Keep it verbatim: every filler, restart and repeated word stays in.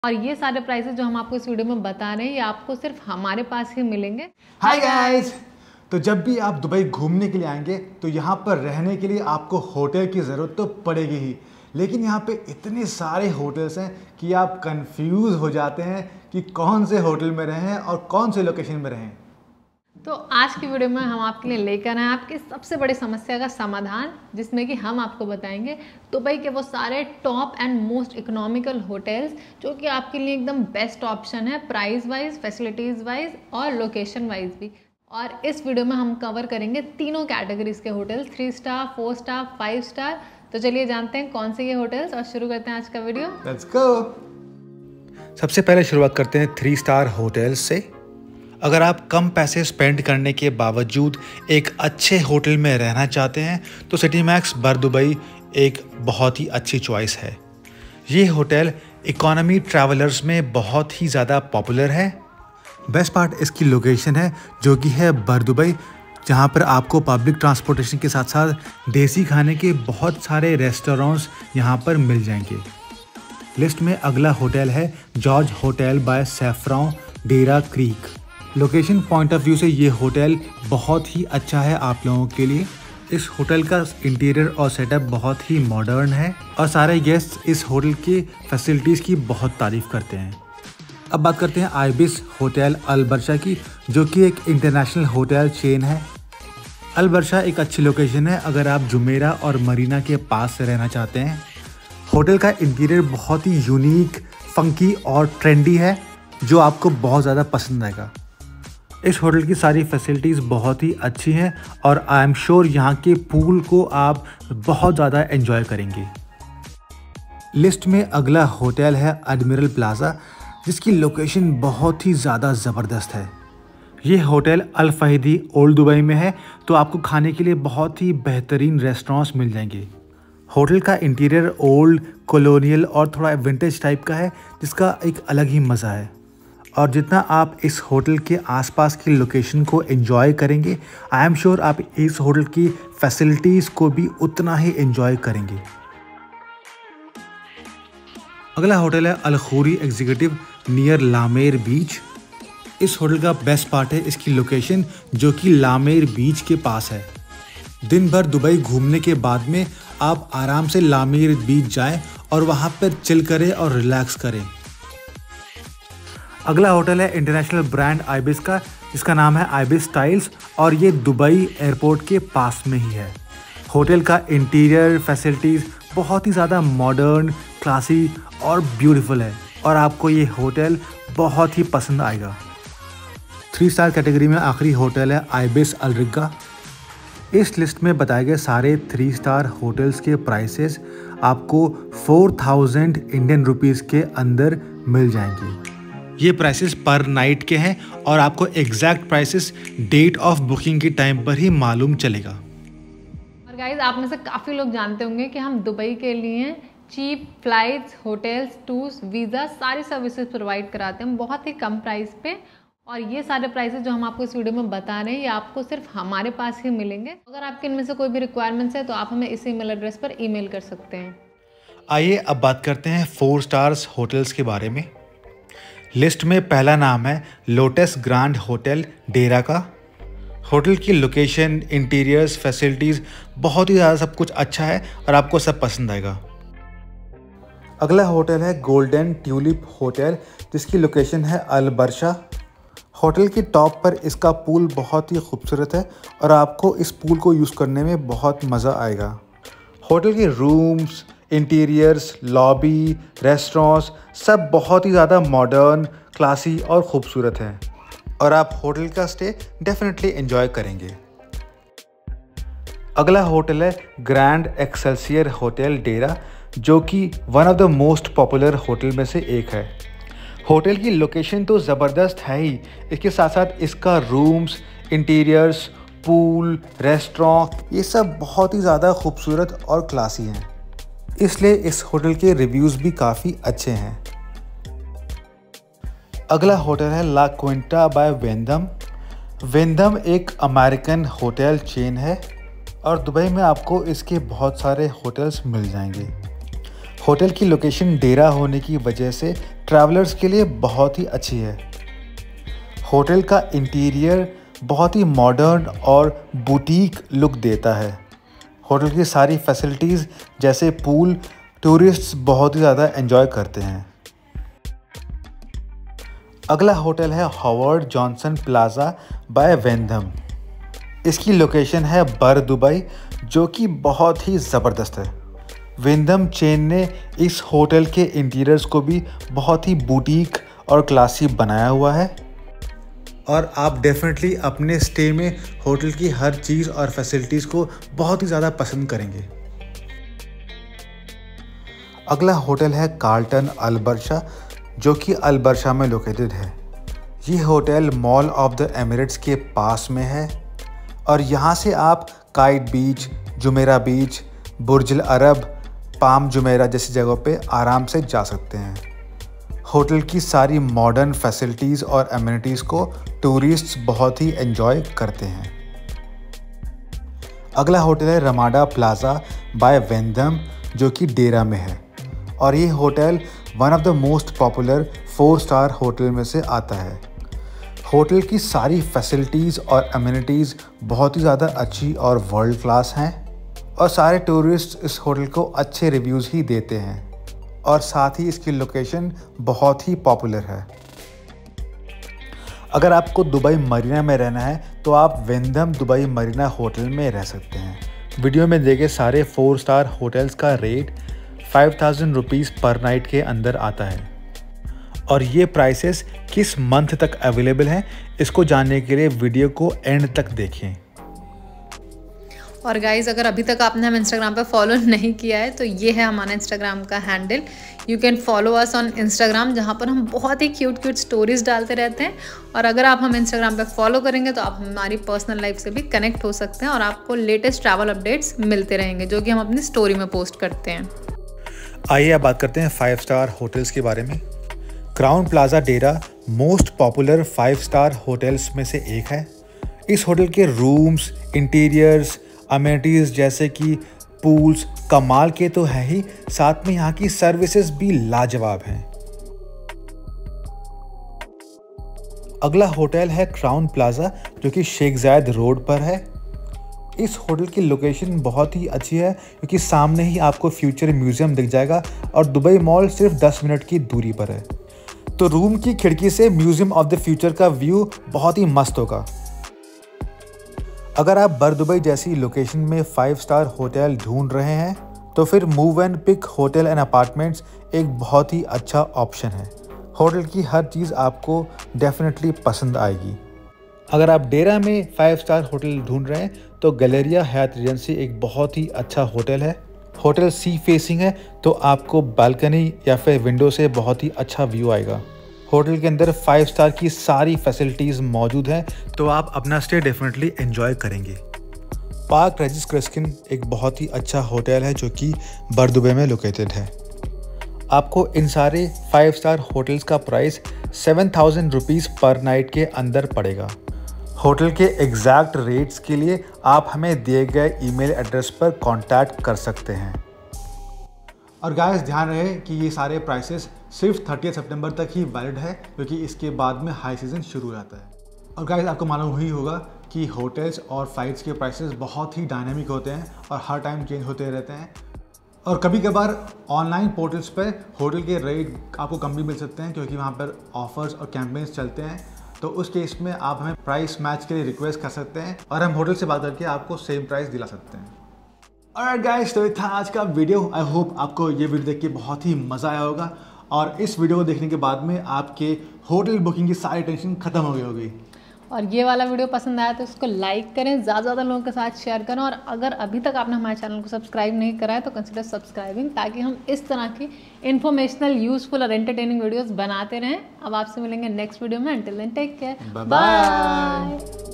और ये सारे प्राइसेस जो हम आपको इस वीडियो में बता रहे हैं ये आपको सिर्फ हमारे पास ही मिलेंगे। हाय गाइस, तो जब भी आप दुबई घूमने के लिए आएंगे तो यहाँ पर रहने के लिए आपको होटल की ज़रूरत तो पड़ेगी ही, लेकिन यहाँ पे इतने सारे होटल्स हैं कि आप कंफ्यूज हो जाते हैं कि कौन से होटल में रहें और कौन से लोकेशन में रहें। तो आज की वीडियो में हम आपके लिए लेकर आए आपकी सबसे बड़ी समस्या का समाधान, जिसमें कि हम आपको बताएंगे दुबई के वो सारे top and most economical hotels जो कि आपके लिए एकदम बेस्ट ऑप्शन है प्राइस वाइज, फैसिलिटीज़ वाइज और लोकेशन वाइज भी। और इस वीडियो में हम कवर करेंगे तीनों कैटेगरीज के hotels, three star, four star, five star. तो चलिए जानते हैं कौन से ये होटल्स और शुरू करते हैं आज का वीडियो। Let's go. सबसे पहले शुरुआत करते हैं थ्री स्टार होटल्स से। अगर आप कम पैसे स्पेंड करने के बावजूद एक अच्छे होटल में रहना चाहते हैं तो सिटी मैक्स बर दुबई एक बहुत ही अच्छी चॉइस है। ये होटल इकोनॉमी ट्रैवलर्स में बहुत ही ज़्यादा पॉपुलर है। बेस्ट पार्ट इसकी लोकेशन है जो कि है बर दुबई, जहाँ पर आपको पब्लिक ट्रांसपोर्टेशन के साथ साथ देसी खाने के बहुत सारे रेस्टोरेंट्स यहाँ पर मिल जाएंगे। लिस्ट में अगला होटल है George hotel by Saffron Deira Creek. Location point of view से ये होटल बहुत ही अच्छा है आप लोगों के लिए। इस होटल का इंटीरियर और सेटअप बहुत ही मॉडर्न है और सारे गेस्ट इस होटल के फैसिलिटीज़ की बहुत तारीफ़ करते हैं। अब बात करते हैं आइबिस होटल अल बरशा की, जो कि एक इंटरनेशनल होटल चेन है। अल बरशा एक अच्छी लोकेशन है अगर आप जुमेरा और मरीना के पास से रहना चाहते हैं। होटल का इंटीरियर बहुत ही यूनिक, फंकी और ट्रेंडी है जो आपको बहुत ज़्यादा पसंद आएगा। इस होटल की सारी फैसिलिटीज़ बहुत ही अच्छी हैं और आई एम श्योर यहाँ के पूल को आप बहुत ज़्यादा एंजॉय करेंगे। लिस्ट में अगला होटल है एडमिरल प्लाजा, जिसकी लोकेशन बहुत ही ज़्यादा ज़बरदस्त है। ये hotel Al Fahidi Old Dubai में है, तो आपको खाने के लिए बहुत ही बेहतरीन रेस्टोरेंट्स मिल जाएंगे। होटल का इंटीरियर ओल्ड, कॉलोनियल और थोड़ा विंटेज टाइप का है, जिसका एक अलग ही मज़ा है। और जितना आप इस होटल के आसपास की लोकेशन को एंजॉय करेंगे, आई एम श्योर आप इस होटल की फैसिलिटीज़ को भी उतना ही एंजॉय करेंगे। अगला होटल है अल खूरी एग्जीक्यूटिव नियर लामेर बीच। इस होटल का बेस्ट पार्ट है इसकी लोकेशन, जो कि लामेर बीच के पास है। दिन भर दुबई घूमने के बाद में आप आराम से लामेर बीच जाएं और वहाँ पर चिल करें और रिलैक्स करें। अगला होटल है इंटरनेशनल ब्रांड आइबिस का, जिसका नाम है आइबिस स्टाइल्स और ये दुबई एयरपोर्ट के पास में ही है। होटल का इंटीरियर फैसिलिटीज़ बहुत ही ज़्यादा मॉडर्न, क्लासी और ब्यूटीफुल है और आपको ये होटल बहुत ही पसंद आएगा। थ्री स्टार कैटेगरी में आखिरी होटल है आइबिस अल रिगा। इस लिस्ट में बताए गए सारे थ्री स्टार होटल्स के प्राइसेस आपको फोर थाउजेंड इंडियन रुपीज़ के अंदर मिल जाएंगे। ये प्राइसेस पर नाइट के हैं और आपको exact prices date of booking के टाइम पर ही मालूम चलेगा। और गाइज, आप में से काफ़ी लोग जानते होंगे कि हम दुबई के लिए cheap flights, hotels, tours, visa सारी सर्विसेज प्रोवाइड कराते हैं बहुत ही कम प्राइस पे। और ये सारे प्राइसेस जो हम आपको इस वीडियो में बता रहे हैं ये आपको सिर्फ हमारे पास ही मिलेंगे। अगर आपके इनमें से कोई भी रिक्वायरमेंट्स है तो आप हमें इस ईमेल एड्रेस पर ईमेल कर सकते हैं। आइए अब बात करते हैं फोर स्टार्स होटल्स के बारे में। लिस्ट में पहला नाम है लोटस ग्रांड होटल डेरा का। होटल की लोकेशन, इंटीरियर्स, फैसिलिटीज़ बहुत ही ज़्यादा सब कुछ अच्छा है और आपको सब पसंद आएगा। अगला होटल है गोल्डन ट्यूलिप होटल, जिसकी लोकेशन है अल बरशा। होटल की टॉप पर इसका पूल बहुत ही खूबसूरत है और आपको इस पूल को यूज़ करने में बहुत मज़ा आएगा। होटल के रूम्स, इंटीरियर्स, लॉबी, रेस्टोरेंट्स सब बहुत ही ज़्यादा मॉडर्न, क्लासी और ख़ूबसूरत हैं और आप होटल का स्टे डेफिनेटली एंजॉय करेंगे। अगला होटल है ग्रैंड एक्सेल्सियर होटल डेरा, जो कि one of the most popular hotel में से एक है। होटल की लोकेशन तो ज़बरदस्त है ही, इसके साथ साथ इसका रूम्स, इंटीरियर्स, पूल, रेस्टोरेंट ये सब बहुत ही ज़्यादा खूबसूरत और क्लासी हैं, इसलिए इस होटल के रिव्यूज़ भी काफ़ी अच्छे हैं। अगला होटल है ला क्विंटा बाय वेंधम। वेंधम एक अमेरिकन होटल चेन है और दुबई में आपको इसके बहुत सारे होटल्स मिल जाएंगे। होटल की लोकेशन डेरा होने की वजह से ट्रैवलर्स के लिए बहुत ही अच्छी है। होटल का इंटीरियर बहुत ही मॉडर्न और बुटीक लुक देता है। होटल की सारी फैसिलिटीज़ जैसे पूल टूरिस्ट्स बहुत ही ज़्यादा एंजॉय करते हैं। अगला होटल है Howard Johnson Plaza by Wyndham. इसकी लोकेशन है बर दुबई, जो कि बहुत ही ज़बरदस्त है। वेंधम चेन ने इस होटल के इंटीरियर्स को भी बहुत ही बुटीक और क्लासी बनाया हुआ है और आप डेफिनेटली अपने स्टे में होटल की हर चीज़ और फैसिलिटीज़ को बहुत ही ज़्यादा पसंद करेंगे। अगला होटल है कार्लटन अलबर्शा, जो कि अलबर्शा में लोकेटेड है। ये hotel mall of the Emirates के पास में है और यहाँ से आप Kite Beach, Jumeirah Beach, Burj Al Arab, Palm Jumeirah जैसी जगहों पे आराम से जा सकते हैं। होटल की सारी मॉडर्न फैसिलिटीज़ और एमिनिटीज़ को टूरिस्ट्स बहुत ही एंजॉय करते हैं। अगला होटल है रमाडा प्लाजा बाय वेंधम, जो कि डेरा में है और ये hotel one of the most popular four star hotel में से आता है। होटल की सारी फैसिलिटीज़ और एमिनिटीज़ बहुत ही ज़्यादा अच्छी और वर्ल्ड क्लास हैं और सारे टूरिस्ट इस होटल को अच्छे रिव्यूज़ ही देते हैं और साथ ही इसकी लोकेशन बहुत ही पॉपुलर है। अगर आपको दुबई मरीना में रहना है तो आप वेंधम दुबई मरीना होटल में रह सकते हैं। वीडियो में देखे सारे फोर स्टार होटल्स का rate five thousand rupees per night के अंदर आता है और ये प्राइसेस किस मंथ तक अवेलेबल हैं इसको जानने के लिए वीडियो को एंड तक देखें। और गाइज़, अगर अभी तक आपने हम इंस्टाग्राम पे फॉलो नहीं किया है तो ये है हमारा इंस्टाग्राम का handle. You can follow us on Instagram, जहाँ पर हम बहुत ही क्यूट क्यूट स्टोरीज डालते रहते हैं। और अगर आप हम इंस्टाग्राम पे फॉलो करेंगे तो आप हमारी पर्सनल लाइफ से भी कनेक्ट हो सकते हैं और आपको लेटेस्ट ट्रैवल अपडेट्स मिलते रहेंगे, जो कि हम अपनी स्टोरी में पोस्ट करते हैं। आइए अब बात करते हैं फाइव स्टार होटल्स के बारे में। Crowne Plaza Deira most popular five star hotels में से एक है। इस होटल के रूम्स, इंटीरियर्स, अमेनिटीज़ जैसे कि पूल्स कमाल के तो है ही, साथ में यहाँ की सर्विसेज भी लाजवाब हैं। अगला होटल है क्राउन प्लाजा, जो कि शेख जायद रोड पर है। इस होटल की लोकेशन बहुत ही अच्छी है क्योंकि सामने ही आपको फ्यूचर म्यूजियम दिख जाएगा और दुबई मॉल सिर्फ दस मिनट की दूरी पर है। तो रूम की खिड़की से म्यूजियम ऑफ द फ्यूचर का व्यू बहुत ही मस्त होगा। अगर आप बर दुबई जैसी लोकेशन में फाइव स्टार होटल ढूंढ रहे हैं तो फिर Movenpick hotel and apartments एक बहुत ही अच्छा ऑप्शन है। होटल की हर चीज़ आपको डेफिनेटली पसंद आएगी। अगर आप डेरा में फाइव स्टार होटल ढूंढ रहे हैं तो गैलेरिया हयात रीजेंसी एक बहुत ही अच्छा होटल है। होटल सी फेसिंग है तो आपको बालकनी या फिर विंडो से बहुत ही अच्छा व्यू आएगा। होटल के अंदर फाइव स्टार की सारी फैसिलिटीज़ मौजूद हैं तो आप अपना स्टे डेफिनेटली एंजॉय करेंगे। पार्क रेजिस क्रिस्किन एक बहुत ही अच्छा होटल है जो कि बर दुबई में लोकेटेड है। आपको इन सारे फाइव स्टार होटल्स का price seven thousand rupees per night के अंदर पड़ेगा। होटल के एग्जैक्ट रेट्स के लिए आप हमें दिए गए ईमेल एड्रेस पर कांटेक्ट कर सकते हैं। और गाइस, ध्यान रहे कि ये सारे प्राइसेस सिर्फ थर्टी सितंबर तक ही वैलिड है, क्योंकि इसके बाद में हाई सीज़न शुरू हो जाता है। और गाइस, आपको मालूम ही होगा कि होटल्स और फ्लाइट्स के प्राइसेस बहुत ही डायनामिक होते हैं और हर टाइम चेंज होते रहते हैं। और कभी कभार ऑनलाइन पोर्टल्स पर होटल के रेट आपको कम भी मिल सकते हैं, क्योंकि वहाँ पर ऑफर्स और कैंपेन्स चलते हैं। तो उस केस में आप हमें प्राइस मैच के लिए रिक्वेस्ट कर सकते हैं और हम होटल से बात करके आपको सेम प्राइस दिला सकते हैं। ऑलराइट गाइस, तो ये था आज का वीडियो। आई होप आपको ये वीडियो देख के बहुत ही मज़ा आया होगा और इस वीडियो को देखने के बाद में आपके होटल बुकिंग की सारी टेंशन खत्म हो गई होगी। और ये वाला वीडियो पसंद आया तो इसको लाइक करें, ज़्यादा ज़्यादा लोगों के साथ शेयर करें और अगर अभी तक आपने हमारे चैनल को सब्सक्राइब नहीं करा है तो कंसिडर सब्सक्राइबिंग, ताकि हम इस तरह की इन्फॉर्मेशनल, यूजफुल और एंटरटेनिंग वीडियोस बनाते रहें। अब आपसे मिलेंगे नेक्स्ट वीडियो में। Until then take care, bye.